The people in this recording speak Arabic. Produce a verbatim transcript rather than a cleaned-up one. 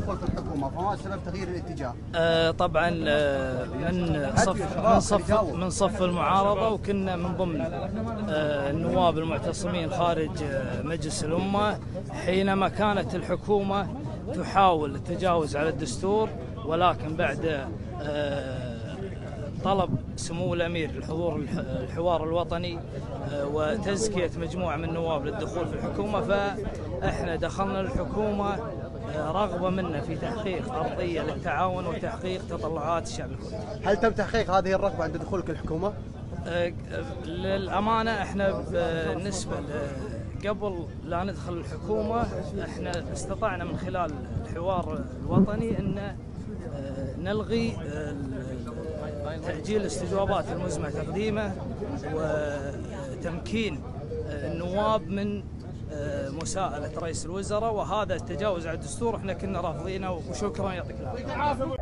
الدخول في الحكومه، فما سبب تغيير الاتجاه؟ آه طبعا آه من صف من صف من صف المعارضه، وكنا من ضمن آه النواب المعتصمين خارج آه مجلس الامه حينما كانت الحكومه تحاول التجاوز على الدستور، ولكن بعد آه طلب سمو الأمير الحضور الحوار الوطني وتزكية مجموعة من النواب للدخول في الحكومة، فإحنا دخلنا الحكومة رغبة منا في تحقيق أرضية للتعاون وتحقيق تطلعات الشعب الكردي. هل تم تحقيق هذه الرغبة عند دخولك الحكومة؟ للأمانة إحنا بالنسبة قبل لا ندخل الحكومة إحنا استطعنا من خلال الحوار الوطني أن نلغي تأجيل الاستجوابات المزمع تقديمه وتمكين النواب من مساءلة رئيس الوزراء، وهذا التجاوز على الدستور احنا كنا رافضينه. وشكرا، يعطيك العافية.